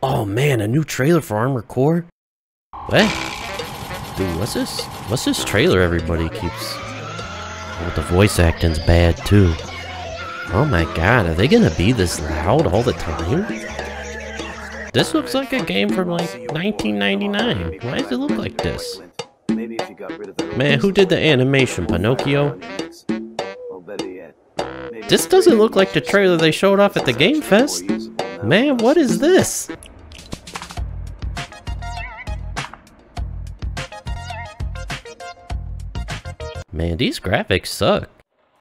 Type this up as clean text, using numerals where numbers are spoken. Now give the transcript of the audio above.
Oh man, a new trailer for Armored Core? What? Dude, what's this? What's this trailer everybody keeps... Oh, the voice acting's bad too. Oh my god, are they gonna be this loud all the time? This looks like a game from like 1999. Why does it look like this? Man, who did the animation? Pinocchio? This doesn't look like the trailer they showed off at the Game Fest. Man, what is this? Man, these graphics suck.